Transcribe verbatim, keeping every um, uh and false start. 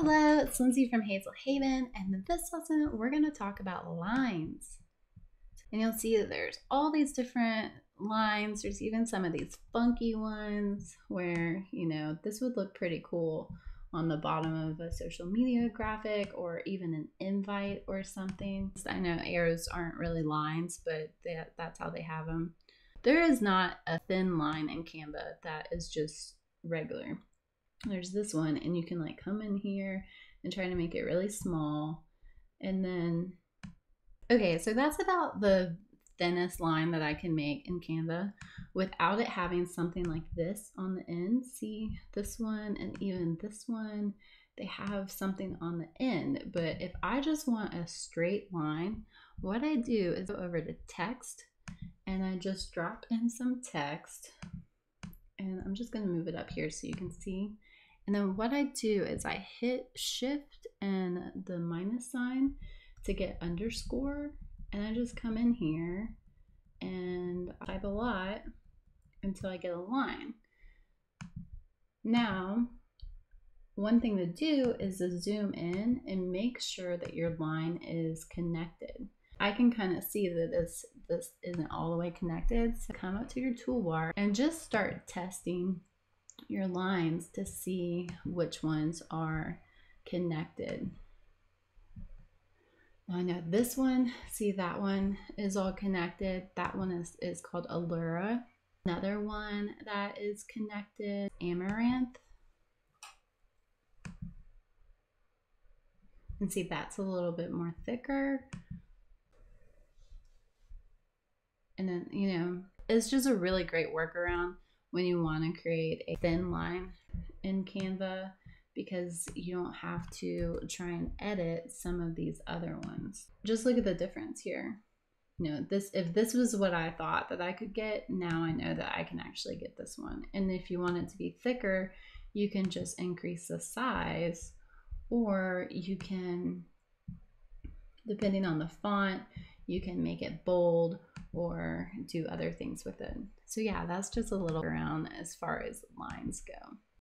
Hello, it's Lindsey from Hazel Haven, and in this lesson we're going to talk about lines. And you'll see that there's all these different lines. There's even some of these funky ones where, you know, this would look pretty cool on the bottom of a social media graphic or even an invite or something. I know arrows aren't really lines, but they, that's how they have them. There is not a thin line in Canva that is just regular. There's this one, and you can like come in here and try to make it really small. And then, okay, so that's about the thinnest line that I can make in Canva without it having something like this on the end. See this one and even this one, they have something on the end. But if I just want a straight line, what I do is go over to text and I just drop in some text, and I'm just going to move it up here so you can see. And then what I do is I hit shift and the minus sign to get underscore, and I just come in here and type a lot until I get a line. Now, one thing to do is to zoom in and make sure that your line is connected. I can kind of see that this, this isn't all the way connected, so come up to your toolbar and just start testing your lines to see which ones are connected. Now I know this one, see that one is all connected. That one is, is called Allura. Another one that is connected, Amaranth. And see, that's a little bit more thicker. And then, you know, it's just a really great workaround when you want to create a thin line in Canva, because you don't have to try and edit some of these other ones. Just look at the difference here. You know, this, if this was what I thought that I could get, now I know that I can actually get this one. And if you want it to be thicker, you can just increase the size, or you can, depending on the font, you can make it bold or do other things with it. So yeah, that's just a little around as far as lines go.